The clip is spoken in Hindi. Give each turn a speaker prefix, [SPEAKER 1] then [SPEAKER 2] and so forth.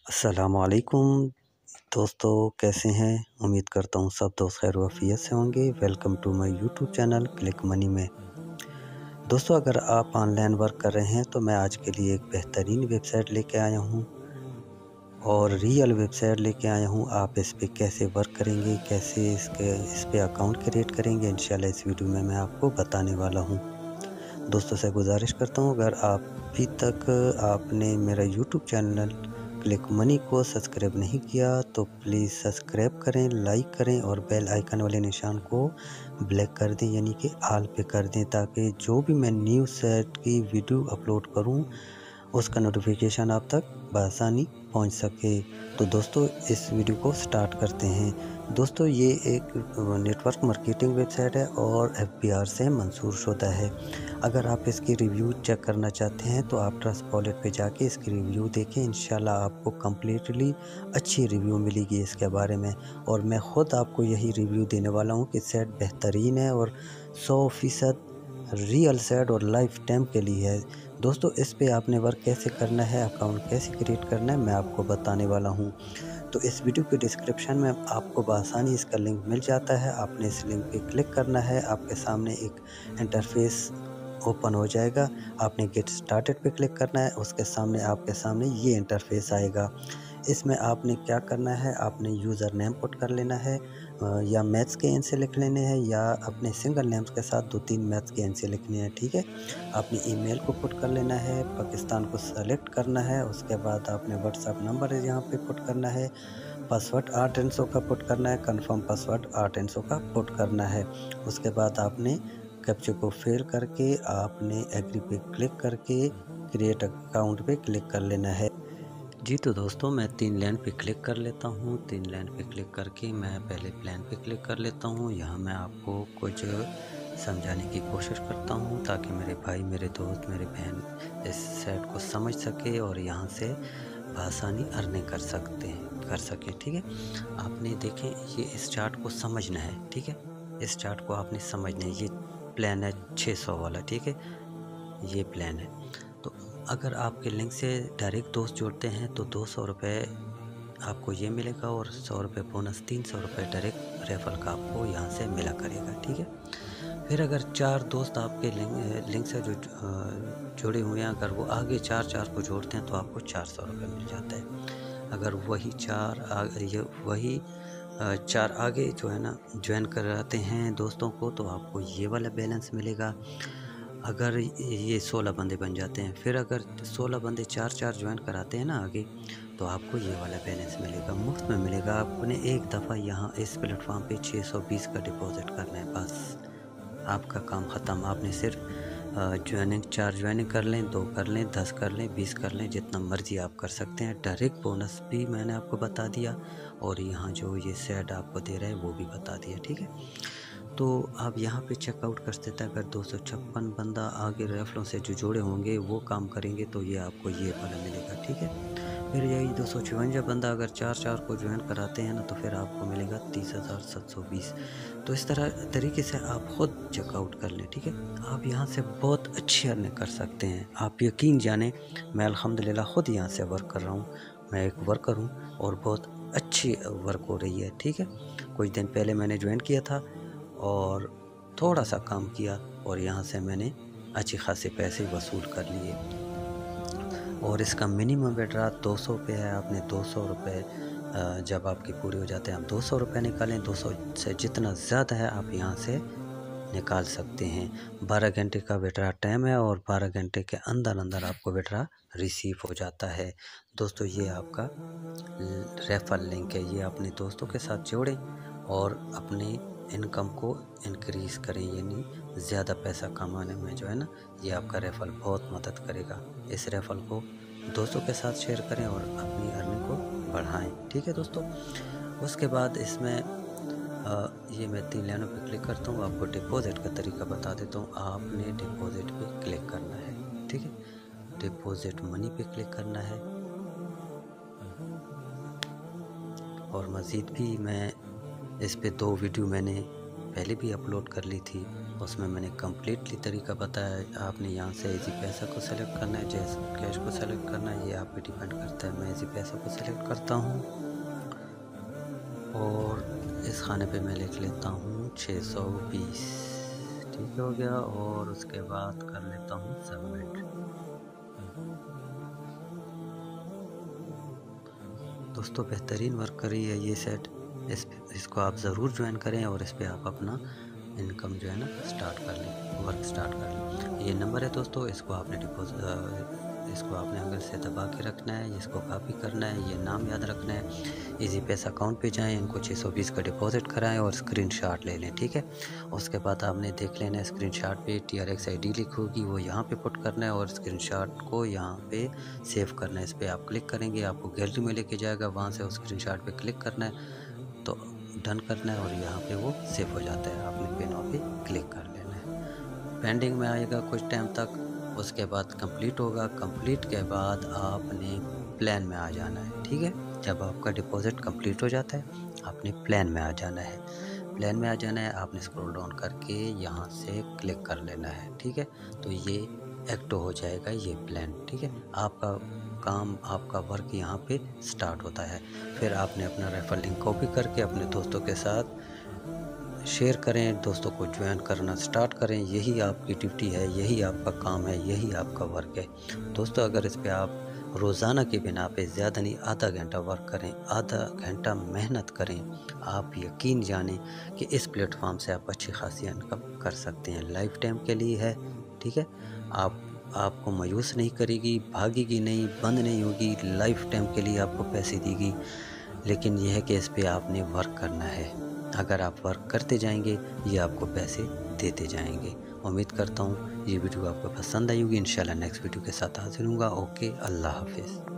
[SPEAKER 1] अस्सलामुअलैकुम दोस्तों, कैसे हैं? उम्मीद करता हूँ सब दोस्त खैर वाफियत से होंगे। Welcome to my YouTube channel Click Money में। दोस्तों, अगर आप ऑनलाइन वर्क कर रहे हैं तो मैं आज के लिए एक बेहतरीन वेबसाइट लेके आया हूँ और रियल वेबसाइट लेके आया हूँ। आप इस पे कैसे वर्क करेंगे, कैसे इस पे अकाउंट क्रिएट करेंगे, इंशाल्लाह इस वीडियो में मैं आपको बताने वाला हूँ। दोस्तों से गुजारिश करता हूँ, अगर आप अभी तक आपने मेरा यूट्यूब चैनल क्लिक मनी को सब्सक्राइब नहीं किया तो प्लीज़ सब्सक्राइब करें, लाइक करें और बेल आइकन वाले निशान को ब्लैक कर दें, यानी कि ऑल पे कर दें, ताकि जो भी मैं न्यू सेट की वीडियो अपलोड करूं उसका नोटिफिकेशन आप तक बआसानी पहुंच सके। तो दोस्तों, इस वीडियो को स्टार्ट करते हैं। दोस्तों, ये एक नेटवर्क मार्केटिंग वेबसाइट है और एफबीआर से मंजूर शुदा है। अगर आप इसकी रिव्यू चेक करना चाहते हैं तो आप ट्रस्टवॉलेट पे जाके इसकी रिव्यू देखें। इंशाल्लाह आपको कम्प्लीटली अच्छी रिव्यू मिलेगी इसके बारे में, और मैं ख़ुद आपको यही रिव्यू देने वाला हूँ कि सेट बेहतरीन है और 100% रियल सेट और लाइफ टाइम के लिए है। दोस्तों, इस पे आपने वर्क कैसे करना है, अकाउंट कैसे क्रिएट करना है, मैं आपको बताने वाला हूँ। तो इस वीडियो के डिस्क्रिप्शन में आपको बआसानी इसका लिंक मिल जाता है। आपने इस लिंक पे क्लिक करना है, आपके सामने एक इंटरफेस ओपन हो जाएगा। आपने गेट स्टार्टेड पे क्लिक करना है, उसके सामने आपके सामने ये इंटरफेस आएगा। इसमें आपने क्या करना है, आपने यूज़र नेम पुट कर लेना है, या मैथ्स के एन से लिख लेने हैं, या अपने सिंगल नेम्स के साथ 2-3 मैथ्स के एन से लिखने हैं, ठीक है। आपने ईमेल को पुट कर लेना है, पाकिस्तान को सेलेक्ट करना है, उसके बाद आपने व्हाट्सएप नंबर यहाँ पे पुट करना है, पासवर्ड 8 अंकों का पुट करना है, कंफर्म पासवर्ड 8 अंकों का पुट करना है। उसके बाद आपने कैप्चा को फिल करके आपने एग्री पे क्लिक करके क्रिएट अकाउंट पे क्लिक कर लेना है। जी, तो दोस्तों, मैं 3 लाइन पे क्लिक कर लेता हूँ। 3 लाइन पे क्लिक करके मैं पहले प्लान पे क्लिक कर लेता हूँ। यहाँ मैं आपको कुछ समझाने की कोशिश करता हूँ ताकि मेरे भाई, मेरे दोस्त, मेरी बहन इस सेट को समझ सके और यहाँ से बआसानी अर्निंग कर सके, ठीक है। आपने देखें, ये इस चार्ट को समझना है, ठीक है। इस चार्ट को आपने समझना है। ये प्लान है 600 वाला, ठीक है। ये प्लान है। तो अगर आपके लिंक से डायरेक्ट दोस्त जुड़ते हैं तो 200 रुपये आपको ये मिलेगा और 100 रुपये बोनस, 300 रुपये डायरेक्ट रेफर का आपको यहाँ से मिला करेगा, ठीक है। फिर अगर 4 दोस्त आपके लिंक से जो जुड़े हुए हैं, अगर वो आगे 4 को जोड़ते हैं तो आपको 400 रुपये मिल जाता है। अगर वही 4 आगे जो है ना ज्वाइन कराते हैं दोस्तों को, तो आपको ये वाला बैलेंस मिलेगा। अगर ये 16 बंदे बन जाते हैं, फिर अगर 16 बंदे 4 ज्वाइन कराते हैं ना आगे, तो आपको ये वाला बैलेंस मिलेगा, मुफ्त में मिलेगा। आपने एक दफ़ा यहाँ इस प्लेटफॉर्म पे 620 का डिपॉजिट करना है, बस आपका काम ख़त्म। आपने सिर्फ ज्वाइनिंग 4 ज्वाइनिंग कर लें, 2 कर लें, 10 कर लें, 20 कर लें, जितना मर्ज़ी आप कर सकते हैं। डायरेक्ट बोनस भी मैंने आपको बता दिया और यहाँ जो ये सेट आपको दे रहा है वो भी बता दिया, ठीक है। तो आप यहाँ पे चेकआउट कर सकते हैं। अगर 256 बंदा आगे रेफरों से जो जुड़े होंगे वो काम करेंगे तो ये आपको ये वाला मिलेगा, ठीक है। फिर यही 256 बंदा अगर 4 को ज्वाइन कराते हैं ना, तो फिर आपको मिलेगा 30,720। तो इस तरीके से आप ख़ुद चेकआउट कर लें, ठीक है। आप यहाँ से बहुत अच्छी अर्निंग कर सकते हैं। आप यकीन जाने, मैं अल्हम्दुलिल्लाह ख़ुद यहाँ से वर्क कर रहा हूँ। मैं एक वर्कर हूँ और बहुत अच्छी वर्क हो रही है, ठीक है। कुछ दिन पहले मैंने ज्वाइन किया था और थोड़ा सा काम किया और यहाँ से मैंने अच्छी खासे पैसे वसूल कर लिए। और इसका मिनिमम विड्रॉ 200 पे है। आपने 200 रुपये जब आपके पूरे हो जाते हैं, आप 200 रुपये निकालें। 200 से जितना ज़्यादा है आप यहाँ से निकाल सकते हैं। 12 घंटे का विड्रॉ टाइम है और 12 घंटे के अंदर अंदर आपको विड्रॉ रिसीव हो जाता है। दोस्तों, ये आपका रेफर लिंक है। ये अपने दोस्तों के साथ जोड़ें और अपने इनकम को इंक्रीज़ करें, यानी ज़्यादा पैसा कमाने में जो है ना, ये आपका रेफर बहुत मदद करेगा। इस रेफर को दोस्तों के साथ शेयर करें और अपनी अर्निंग को बढ़ाएं, ठीक है दोस्तों। उसके बाद इसमें ये मैं 3 लाइनों पे क्लिक करता हूँ। आपको डिपॉजिट का तरीका बता देता हूँ। आपने डिपॉजिट पे क्लिक करना है, ठीक है। डिपॉजिट मनी पे क्लिक करना है और मज़ीद भी मैं इस पे 2 वीडियो मैंने पहले भी अपलोड कर ली थी, उसमें मैंने कम्प्लीटली तरीका बताया है। आपने यहाँ से इजी पैसा को सेलेक्ट करना है, जैसे कैश को सेलेक्ट करना है, ये आप पे डिपेंड करता है। मैं इजी पैसा को सेलेक्ट करता हूँ और इस खाने पे मैं लिख लेता हूँ 620, ठीक हो गया। और उसके बाद कर लेता हूँ सबमिट। दोस्तों बेहतरीन वर्क कर रही है ये सेट, इसको आप ज़रूर ज्वाइन करें और इस पर आप अपना इनकम जो है ना स्टार्ट कर लें, वर्क स्टार्ट कर लें। ये नंबर है दोस्तों, इसको आपने इसको आपने अंगल से दबा के रखना है, इसको कॉपी करना है, ये नाम याद रखना है। इजी पैसा अकाउंट पे जाएं, इनको 620 का डिपॉजिट कराएं और स्क्रीनशॉट ले लें, ठीक है। उसके बाद आपने देख लेना है स्क्रीनशॉट पे TRX ID लिखोगी, वो यहाँ पे पुट करना है और स्क्रीनशॉट को यहाँ पे सेव करना है। इस पर आप क्लिक करेंगे, आपको गैलरी में लेके जाएगा, वहाँ से उस स्क्रीनशॉट पे क्लिक करना है तो डन करना है और यहाँ पे वो सेव हो जाता है। आपने पेन पे क्लिक कर लेना है, पेंडिंग में आएगा कुछ टाइम तक, उसके बाद कंप्लीट होगा। कंप्लीट के बाद आपने प्लान में आ जाना है, ठीक है। जब आपका डिपॉजिट कंप्लीट हो जाता है आपने प्लान में आ जाना है, प्लान में आ जाना है। आपने स्क्रॉल डाउन करके यहाँ से क्लिक कर लेना है, ठीक है। तो ये एक्टिव हो जाएगा ये प्लान, ठीक है। आपका काम, आपका वर्क यहाँ पे स्टार्ट होता है। फिर आपने अपना रेफर लिंक कॉपी करके अपने दोस्तों के साथ शेयर करें, दोस्तों को ज्वाइन करना स्टार्ट करें। यही आपकी ड्यूटी है, यही आपका काम है, यही आपका वर्क है। दोस्तों अगर इस पे आप रोज़ाना के बिना पे ज़्यादा नहीं आधा घंटा वर्क करें, आधा घंटा मेहनत करें, आप यकीन जानें कि इस प्लेटफॉर्म से आप अच्छी खासी इनकम कर सकते हैं। लाइफ टाइम के लिए है, ठीक है। आपको मायूस नहीं करेगी, भागेगी नहीं, बंद नहीं होगी, लाइफ टाइम के लिए आपको पैसे देगी। लेकिन यह है कि इस पे आपने वर्क करना है। अगर आप वर्क करते जाएंगे ये आपको पैसे देते जाएंगे। उम्मीद करता हूँ ये वीडियो आपको पसंद आई होगी। इंशाल्लाह नेक्स्ट वीडियो के साथ हाजिर होऊंगा। ओके, अल्लाह हाफिज़।